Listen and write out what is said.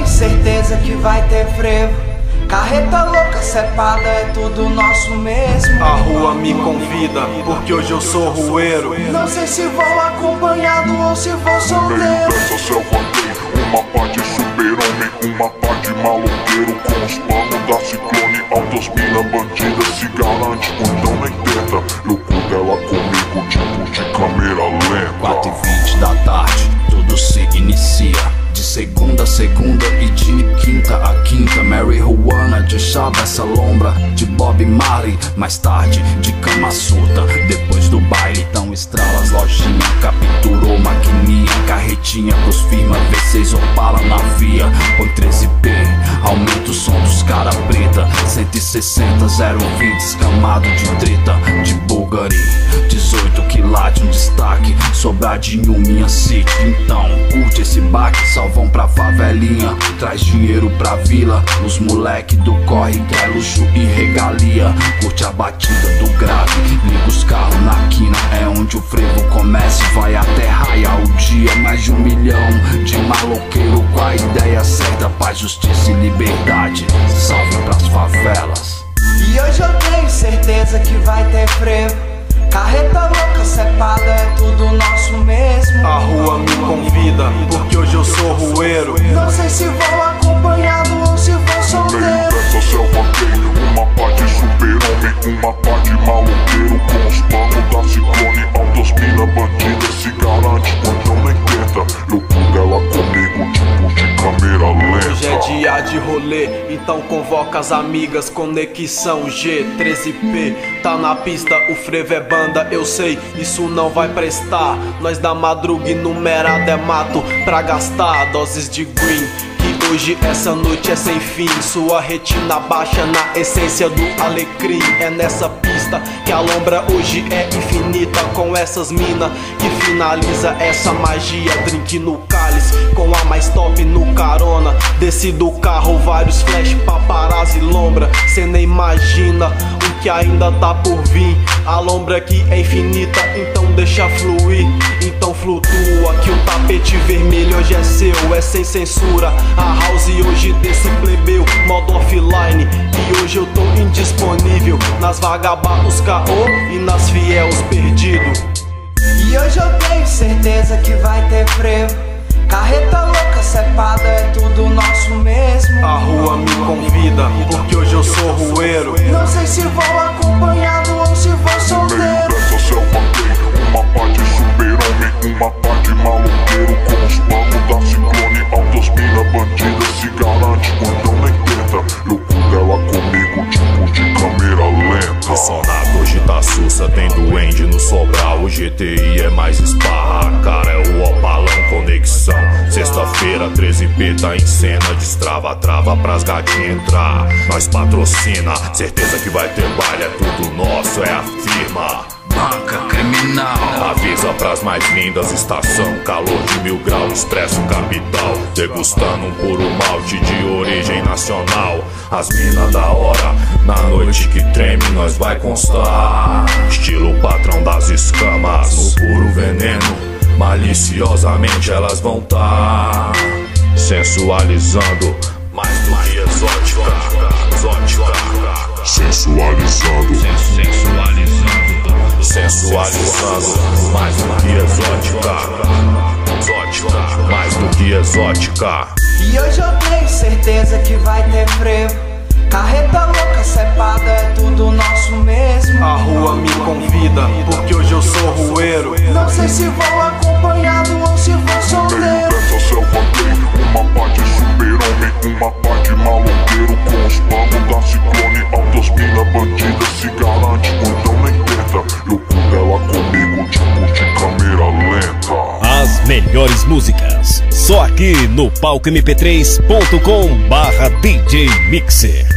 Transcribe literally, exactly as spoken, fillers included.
certeza que vai ter frevo. Carreta louca, cepada, é tudo nosso mesmo. A rua me convida, porque hoje eu sou rueiro. Não sei se vou acompanhado ou se vou No meio solteiro. dessa selva tem uma pá de super-homem, uma pá de maloqueiro. Com os planos da Ciclone, altas mina bandida se garante, então nem tenta. Eu cu dela comigo, tipo de câmera lenta. Quatro e vinte da tarde, tudo se inicia. De segunda a segunda e de quinta a quinta. Marijuana de chave essa lombra de Bob Marley. Mais tarde de cama surda, depois do baile tão estralas, lojinha capturou maquininha, carretinha pros firma V seis Opala na via. Põe treze P, aumenta o som dos cara preta. Cento e sessenta, zero vinte, escamado de treta. De Bulgari, dezoito quilates, um destaque, sobradinho minha city. Então curte esse baque, só vão pra favelinha, traz dinheiro pra vila. Os moleque do corre quer luxo e regalia. Curte a batida do grave, liga os carros na quina. É onde o frevo começa e vai até raiar o dia. Mais de um milhão de maloqueiro com a ideia certa, paz, justiça e liberdade. Salve pras favelas. E hoje eu tenho certeza que vai ter frevo. Carreta louca, cepada, é tudo nosso mesmo. A rua me convida, porque hoje eu sou rueiro. Não sei se vou acompanhado ou se vou No meio solteiro. dessa selva tem uma pá de super-homem, uma pá de maloqueiro. Com os planos da Ciclone, altas mina bandida se garante, então nem tenta. Eu cu dela comigo, tipo de câmera lenta. Hoje é dia de rolê, então convoca as amigas. Conexão G treze P, tá na pista, o frevo é banda. Eu sei, isso não vai prestar. Nós da madruga numerada é mato pra gastar. Doses de green, que hoje essa noite é sem fim. Sua retina baixa na essência do alecrim. É nessa pista que a lombra hoje é infinita. Com essas mina que finaliza essa magia. Drink no cálice, com a mais top no carona. Desci do carro, vários flash, paparazzi, lombra. Cê nem imagina o que ainda tá por vir. A lombra aqui é infinita, então deixa fluir. Então flutua, que o tapete vermelho hoje é seu, é sem censura. A house hoje desse plebeu, modo offline. E hoje eu tô indisponível nas vagabundos caô e nas fiéis perdido. E hoje eu tenho certeza que vai ter frevo. Carreta louca, cepada, é tudo nosso mesmo. A rua me convida, porque hoje eu sou rueiro. Não sei se vou acompanhado ou se vou No meio solteiro. dessa selva tem uma pá de super-homem, uma pá de maloqueiro. Com os planos da Ciclone, altas mina bandida se garante, então nem tenta. Eu cu dela comigo, tipo de câmera lenta. O Sonaco hoje tá sussa, tem duende no Sobral. O G T I é mais esparra, a cara é o Opalão Conexão. Sexta-feira, treze P tá em cena, destrava, trava pras gatinhas entrar. Nós patrocina, certeza que vai ter baile, é tudo nosso, é a firma. Banca criminal. Avisa pras mais lindas, estação, calor de mil graus, expresso capital. Degustando um puro malte de origem nacional. As mina da hora, na noite que treme nós vai constar. Estilo patrão das escamas, no puro veneno, maliciosamente elas vão tá sensualizando, mais do que exótica, exótica, Sensualizando. sensualizando, sensualizando, mais do que exótica, exótica, mais do que exótica. E hoje eu tenho certeza que vai ter frevo. Carreta louca, cepada, é tudo nosso mesmo. A rua me convida, porque hoje eu sou rueiro. Não sei se vou acompanhado ou se vou No meio solteiro. dessa selva tem uma pá de super-homem, uma pá de maloqueiro. Com os planos da Ciclone, altas mina bandida se garante, então nem tenta. Eu cu dela comigo, tipo de câmera lenta. As melhores músicas, só aqui no palco m p três ponto com barra D J Mixer.